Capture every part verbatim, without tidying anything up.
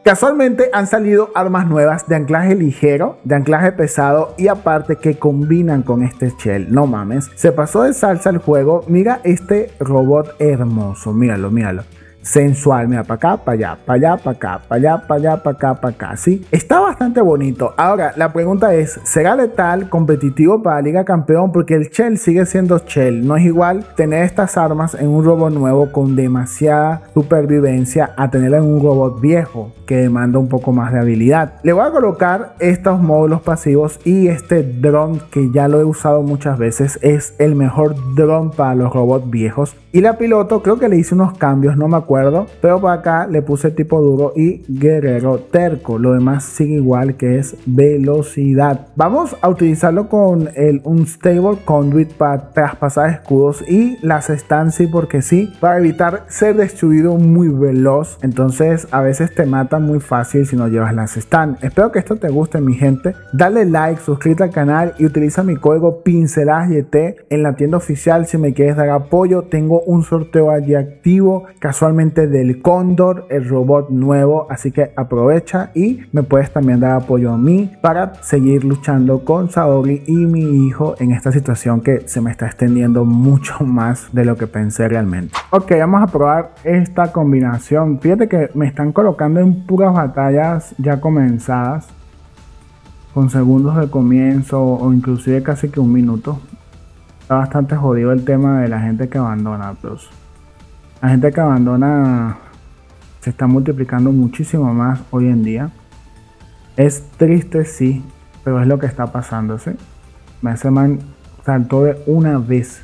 Casualmente han salido armas nuevas de anclaje ligero, de anclaje pesado y aparte que combinan con este shell. No mames, se pasó de salsa el juego. Mira este robot hermoso, míralo, míralo. Sensual, mira, para acá, para allá, para allá, para acá, para allá, para allá, para acá, para acá, ¿sí? Está bastante bonito. Ahora, la pregunta es, ¿será letal, competitivo para Liga Campeón? Porque el shell sigue siendo shell. No es igual tener estas armas en un robot nuevo con demasiada supervivencia a tenerla en un robot viejo que demanda un poco más de habilidad. Le voy a colocar estos módulos pasivos y este drone que ya lo he usado muchas veces. Es el mejor drone para los robots viejos. Y la piloto creo que le hice unos cambios, no me acuerdo, pero por acá le puse tipo duro y guerrero terco. Lo demás sigue igual, que es velocidad. Vamos a utilizarlo con el Unstable Conduit para traspasar escudos y las stancy porque sí, para evitar ser destruido muy veloz. Entonces a veces te matan muy fácil si no llevas las stand. Espero que esto te guste, mi gente. Dale like, suscríbete al canal y utiliza mi código pinceladas Y T en la tienda oficial si me quieres dar apoyo. Tengo un sorteo allí activo casualmente del Cóndor, el robot nuevo, así que aprovecha y me puedes también dar apoyo a mí para seguir luchando con Saori y mi hijo en esta situación que se me está extendiendo mucho más de lo que pensé realmente. Ok, vamos a probar esta combinación. Fíjate que me están colocando en puras batallas ya comenzadas con segundos de comienzo o inclusive casi que un minuto. Está bastante jodido el tema de la gente que abandona, pues. La gente que abandona se está multiplicando muchísimo más hoy en día. Es triste, sí, pero es lo que está pasando, ¿sí? Ese man saltó de una vez.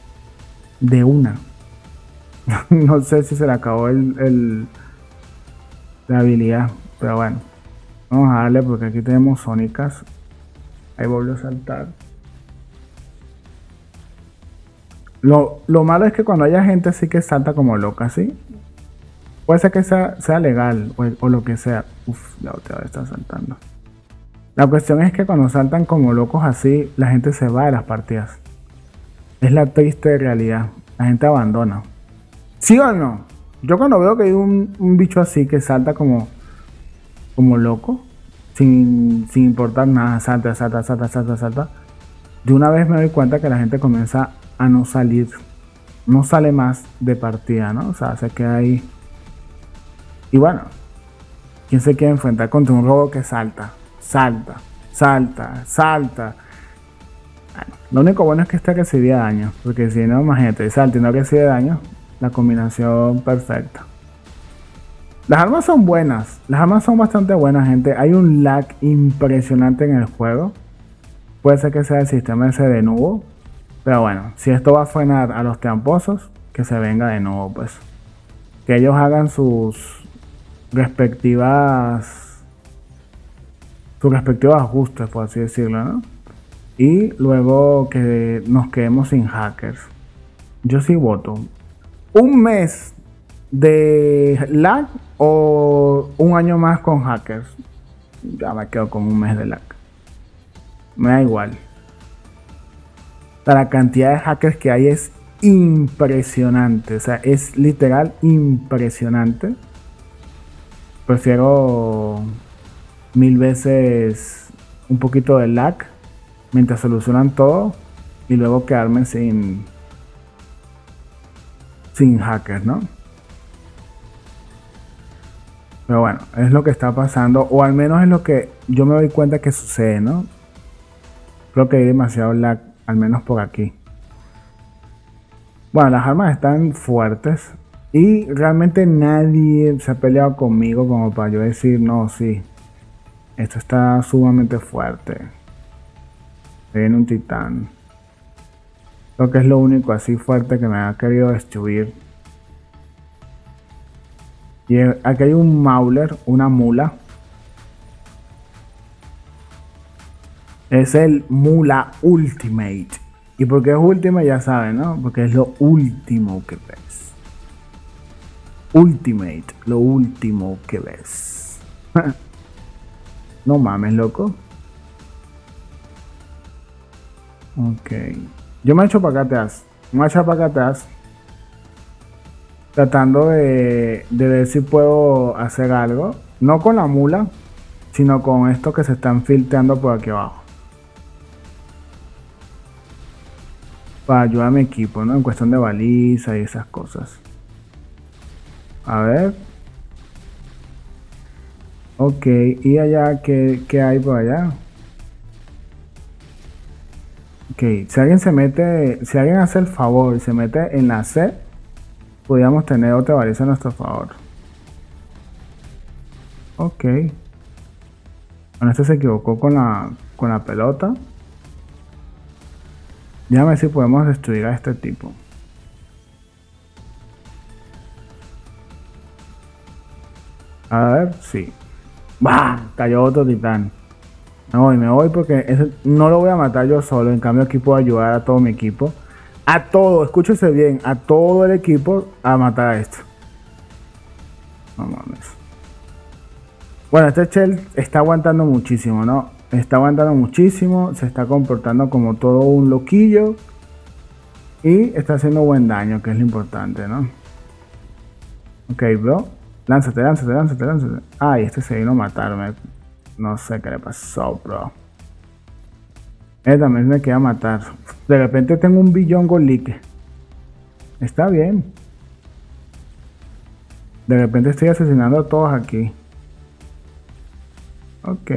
De una. No sé si se le acabó el, el, la habilidad, pero bueno. Vamos a darle porque aquí tenemos sónicas. Ahí volvió a saltar. Lo, lo malo es que cuando haya gente así que salta como loca, ¿sí? Puede ser que sea, sea legal o, o lo que sea. Uf, la otra vez está saltando. La cuestión es que cuando saltan como locos así, la gente se va de las partidas. Es la triste realidad. La gente abandona. ¿Sí o no? Yo cuando veo que hay un, un bicho así que salta como, como loco, sin, sin importar nada, salta, salta, salta, salta, salta, de una vez me doy cuenta que la gente comienza a no salir, no sale más de partida, ¿no? O sea, se queda ahí. Y bueno, ¿quién se quiere enfrentar contra un robot que salta, salta, salta, salta? Bueno, lo único bueno es que este recibía daño, porque si no, imagínate, salta y no recibe daño, la combinación perfecta. Las armas son buenas, las armas son bastante buenas, gente. Hay un lag impresionante en el juego. Puede ser que sea el sistema ese de nubo. Pero bueno, si esto va a frenar a los tramposos, que se venga de nuevo, pues. Que ellos hagan sus respectivas... Sus respectivos ajustes, por así decirlo, ¿no? Y luego que nos quedemos sin hackers. Yo sí voto. Un mes de lag o un año más con hackers. Ya me quedo con un mes de lag. Me da igual. La cantidad de hackers que hay es impresionante. O sea, es literal impresionante. Prefiero mil veces un poquito de lag mientras solucionan todo y luego quedarme sin sin hackers, ¿no? Pero bueno, es lo que está pasando, o al menos es lo que yo me doy cuenta que sucede, ¿no? Creo que hay demasiado lag, al menos por aquí. Bueno, las armas están fuertes y realmente nadie se ha peleado conmigo como para yo decir, no, sí, esto está sumamente fuerte. Viene un titán. Creo que es lo único así fuerte que me ha querido destruir. Y aquí hay un Mauler, una mula. Es el Mula Ultimate. ¿Y por qué es Ultimate? Ya saben, ¿no? Porque es lo último que ves. Ultimate, lo último que ves. No mames, loco. Ok. Yo me echo para acá atrás. Me voy a echar para acá atrás. Tratando de, de ver si puedo hacer algo. No con la mula, sino con esto que se están filtrando por aquí abajo. Para ayudar a mi equipo, ¿no? En cuestión de baliza y esas cosas. A ver. Ok, y allá, ¿qué, qué hay por allá? Ok, si alguien se mete, si alguien hace el favor y se mete en la C, podríamos tener otra baliza a nuestro favor. Ok. Bueno, este se equivocó con la, con la pelota. Déjame ver si podemos destruir a este tipo. A ver, sí. ¡Bah! Cayó otro titán. Me voy, me voy porque ese no lo voy a matar yo solo. En cambio aquí puedo ayudar a todo mi equipo. A todo, escúchese bien, a todo el equipo a matar a esto. No mames. Bueno, este Shell está aguantando muchísimo, ¿no? Está aguantando muchísimo. Se está comportando como todo un loquillo. Y está haciendo buen daño, que es lo importante, ¿no? Ok, bro. Lánzate, lánzate, lánzate, lánzate. Ay, este se vino a matarme. No sé qué le pasó, bro. Él también me queda matar. De repente tengo un billón golique. Está bien. De repente estoy asesinando a todos aquí. Ok.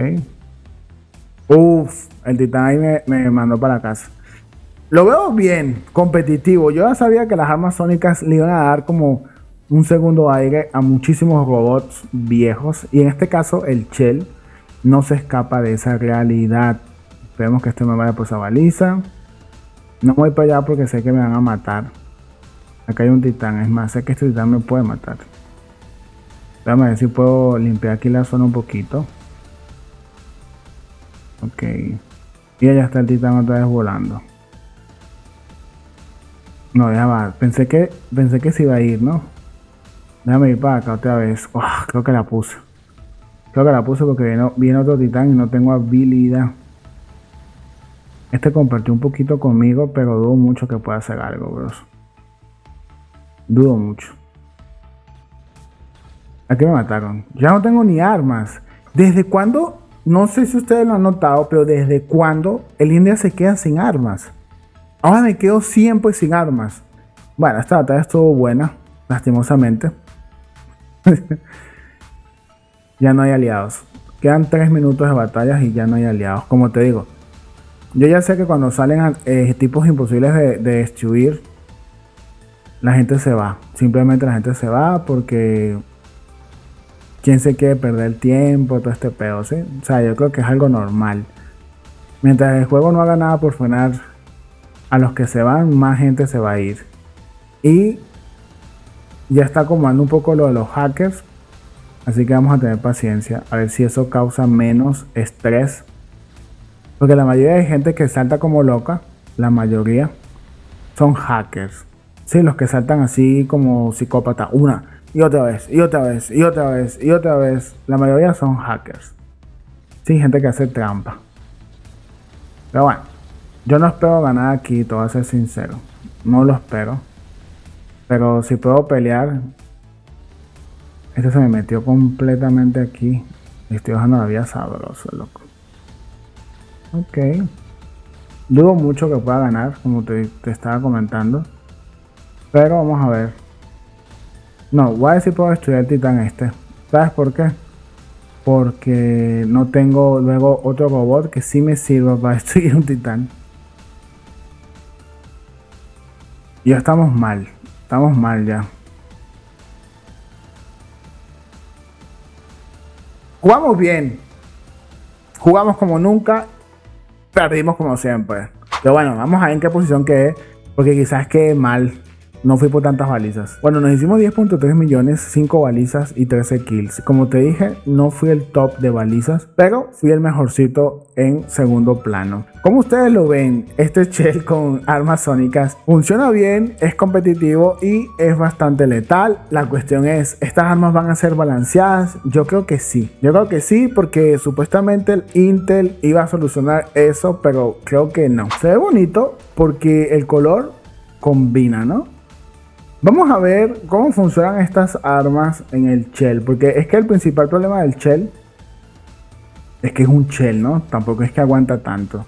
Uff, el titán ahí me, me mandó para casa. Lo veo bien, competitivo. Yo ya sabía que las armas sónicas le iban a dar como un segundo aire a muchísimos robots viejos. Y en este caso el Shell no se escapa de esa realidad. Esperemos que este me vaya por esa baliza. No voy para allá porque sé que me van a matar. Acá hay un titán, es más, sé que este titán me puede matar. Déjame ver si puedo limpiar aquí la zona un poquito. Ok. Y allá está el titán otra vez volando. No, ya va. Pensé que, pensé que se iba a ir, ¿no? Déjame ir para acá otra vez. Oh, creo que la puse. Creo que la puse porque viene, viene otro titán y no tengo habilidad. Este compartió un poquito conmigo, pero dudo mucho que pueda hacer algo, bros. Dudo mucho. Aquí me mataron. Ya no tengo ni armas. ¿Desde cuándo? No sé si ustedes lo han notado, pero ¿desde cuándo el India se queda sin armas? Ahora me quedo siempre sin armas. Bueno, esta batalla estuvo buena, lastimosamente. Ya no hay aliados. Quedan tres minutos de batallas y ya no hay aliados. Como te digo, yo ya sé que cuando salen eh, tipos imposibles de, de destruir, la gente se va. Simplemente la gente se va porque quién se quiere perder el tiempo, todo este pedo, ¿sí? O sea, yo creo que es algo normal. Mientras el juego no haga nada por frenar a los que se van, más gente se va a ir. Y ya está acomodando un poco lo de los hackers. Así que vamos a tener paciencia. A ver si eso causa menos estrés. Porque la mayoría de gente que salta como loca, la mayoría, son hackers. Sí, los que saltan así como psicópata. Una, y otra vez, y otra vez, y otra vez, y otra vez. La mayoría son hackers. Sí, gente que hace trampa. Pero bueno, yo no espero ganar aquí, te voy a ser sincero. No lo espero. Pero si puedo pelear. Este se me metió completamente aquí. Estoy bajando la vida sabroso, loco. Ok. Dudo mucho que pueda ganar, como te, te estaba comentando. Pero vamos a ver. No, voy a ver si puedo destruir el titán este. ¿Sabes por qué? Porque no tengo luego otro robot que sí me sirva para destruir un titán. Y ya estamos mal. Estamos mal ya. Jugamos bien. Jugamos como nunca. Perdimos como siempre. Pero bueno, vamos a ver en qué posición quedé. Porque quizás quedé mal. No fui por tantas balizas. Bueno, nos hicimos diez punto tres millones, cinco balizas y trece kills. Como te dije, no fui el top de balizas, pero fui el mejorcito en segundo plano. Como ustedes lo ven, este Shell con armas sónicas funciona bien, es competitivo y es bastante letal. La cuestión es, ¿estas armas van a ser balanceadas? Yo creo que sí. Yo creo que sí, porque supuestamente el Intel iba a solucionar eso, pero creo que no. Se ve bonito porque el color combina, ¿no? Vamos a ver cómo funcionan estas armas en el Shell. Porque es que el principal problema del Shell es que es un Shell, ¿no? Tampoco es que aguanta tanto.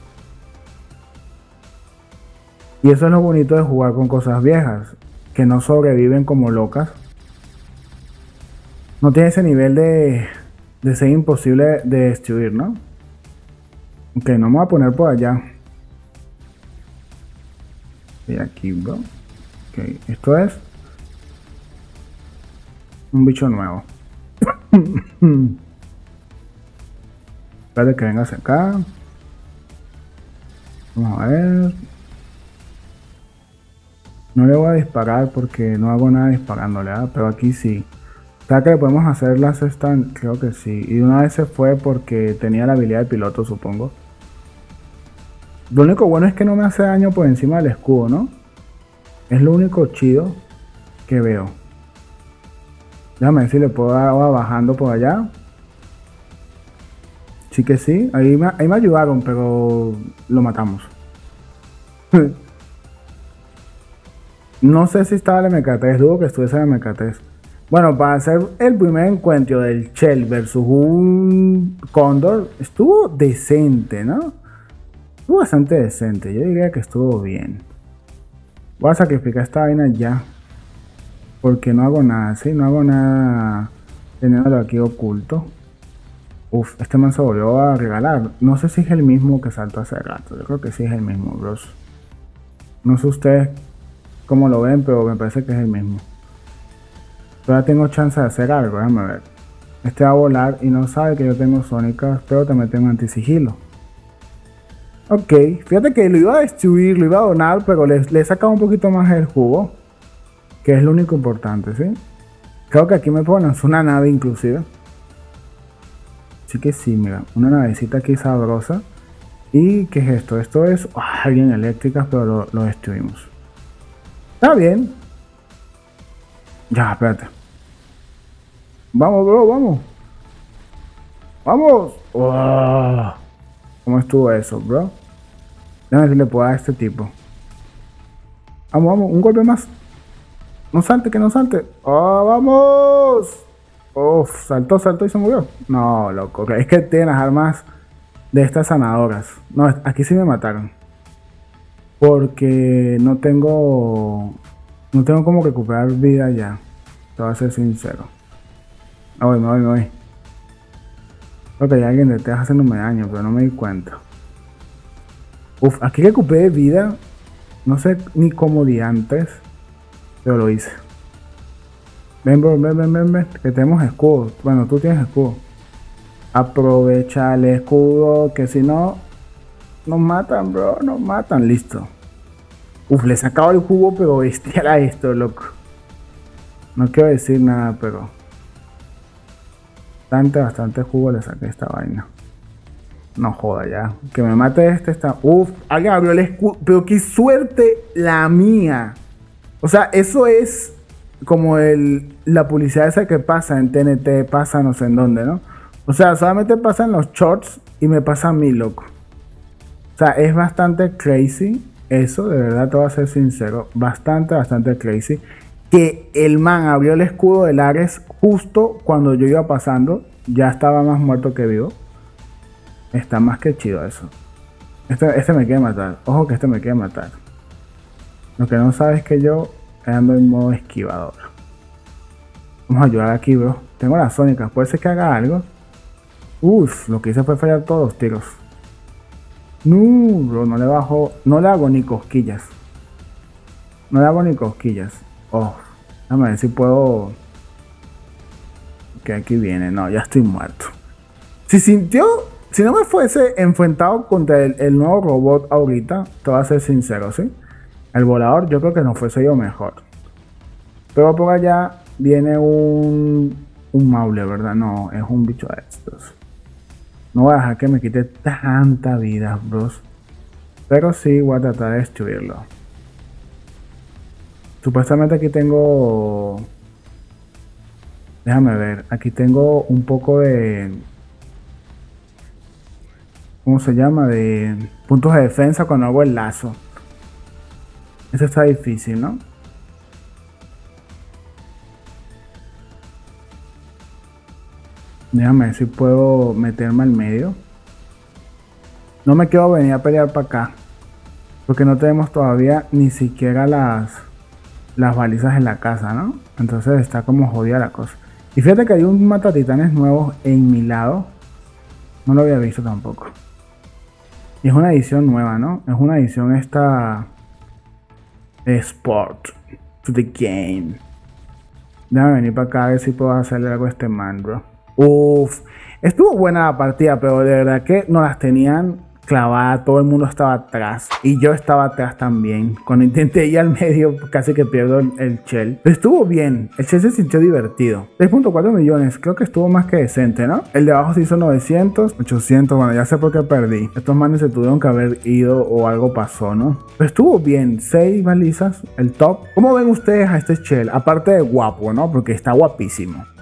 Y eso es lo bonito de jugar con cosas viejas, que no sobreviven como locas. No tiene ese nivel de, de ser imposible de destruir, ¿no? Ok, no me voy a poner por allá. Y aquí, bro. Ok, esto es un bicho nuevo. Espérate que venga hacia acá. Vamos a ver. No le voy a disparar porque no hago nada disparándole, ¿eh? Pero aquí sí. ¿Sabes que le podemos hacer las stand? Creo que sí. Y una vez se fue porque tenía la habilidad de piloto, supongo. Lo único bueno es que no me hace daño por encima del escudo, ¿no? Es lo único chido que veo. Déjame ver si le puedo dar bajando por allá. Sí que sí. Ahí me, ahí me ayudaron, pero lo matamos. No sé si estaba el M K tres, dudo que estuviese el M K tres. Bueno, para hacer el primer encuentro del Shell versus un Cóndor, estuvo decente, ¿no? Estuvo bastante decente, yo diría que estuvo bien. Voy a sacrificar esta vaina ya. Porque no hago nada, ¿sí? No hago nada teniéndolo aquí oculto. Uf, este man se volvió a regalar. No sé si es el mismo que saltó hace rato. Yo creo que sí es el mismo, bros. No sé ustedes cómo lo ven, pero me parece que es el mismo. Todavía tengo chance de hacer algo, déjame ver. Este va a volar y no sabe que yo tengo sónicas, pero también tengo antisigilo. Ok, fíjate que lo iba a destruir, lo iba a donar, pero le, le he sacado un poquito más el jugo. Que es lo único importante, ¿sí? Creo que aquí me puedo lanzar una nave inclusive. Así que sí, mira, una navecita aquí sabrosa. ¿Y qué es esto? Esto es oh, alguien eléctricas, pero lo, lo destruimos. Está bien. Ya, espérate. Vamos, bro, vamos. ¡Vamos! Oh, ¿cómo estuvo eso, bro? Déjame ver si le puedo dar a este tipo. Vamos, vamos, un golpe más. No salte, que no salte. ¡Oh, vamos! Uf, saltó, saltó y se murió. No, loco. Es que tienen las armas de estas sanadoras. No, aquí sí me mataron. Porque no tengo... No tengo como recuperar vida ya. Te voy a ser sincero. Me voy, me voy, me voy. Creo que hay alguien detrás haciéndome daño, pero no me di cuenta. Uf, aquí recuperé vida. No sé ni cómo di antes. Pero lo hice. Ven, bro, ven, ven, ven, ven. Que tenemos escudo. Bueno, tú tienes escudo. Aprovecha el escudo. Que si no, nos matan, bro. Nos matan. Listo. Uf, le he sacado el jugo, pero bestial a esto, loco. No quiero decir nada, pero... Bastante, bastante jugo le saqué a esta vaina. No joda ya. Que me mate este está... Uf, alguien abrió el escudo. Pero qué suerte la mía. O sea, eso es como el, la publicidad esa que pasa en T N T, pasa no sé en dónde, ¿no? O sea, solamente pasa en los shorts y me pasa a mí, loco. O sea, es bastante crazy eso, de verdad te voy a ser sincero. Bastante, bastante crazy. Que el man abrió el escudo del Ares justo cuando yo iba pasando. Ya estaba más muerto que vivo. Está más que chido eso. Este, este me quiere matar. Ojo que este me quiere matar. Lo que no sabes es que yo ando en modo esquivador. Vamos a ayudar aquí, bro. Tengo las sónicas. Puede ser que haga algo. Uf, lo que hice fue fallar todos los tiros. No, bro, no le bajo. No le hago ni cosquillas. No le hago ni cosquillas. Oh, déjame ver si puedo. Que aquí viene. No, ya estoy muerto. Si sintió. Si no me fuese enfrentado contra el, el nuevo robot ahorita, te voy a ser sincero, ¿sí? El volador yo creo que no fuese yo mejor. Pero por allá viene un, un maule, ¿verdad? No, es un bicho de estos. No voy a dejar que me quite tanta vida, bros. Pero sí voy a tratar de destruirlo. Supuestamente aquí tengo... Déjame ver. Aquí tengo un poco de... ¿Cómo se llama? De puntos de defensa cuando hago el lazo. Eso está difícil, ¿no? Déjame ver si puedo meterme al medio. No me quiero venir a pelear para acá. Porque no tenemos todavía ni siquiera las, las balizas en la casa, ¿no? Entonces está como jodida la cosa. Y fíjate que hay un matatitanes nuevo en mi lado. No lo había visto tampoco. Y es una edición nueva, ¿no? Es una edición esta... Sport. To the game. Déjame venir para acá a ver si puedo hacerle algo a este man, bro. Uff. Estuvo buena la partida, pero de verdad que no las tenían clavada, todo el mundo estaba atrás y yo estaba atrás también. Cuando intenté ir al medio casi que pierdo el, el shell, pero estuvo bien, el shell se sintió divertido. seis punto cuatro millones, creo que estuvo más que decente, ¿no? El de abajo se hizo novecientos, ochocientos, bueno, ya sé por qué perdí. Estos manes se tuvieron que haber ido o algo pasó, ¿no? Pero estuvo bien, seis balizas, el top. ¿Cómo ven ustedes a este shell? Aparte de guapo, ¿no? Porque está guapísimo.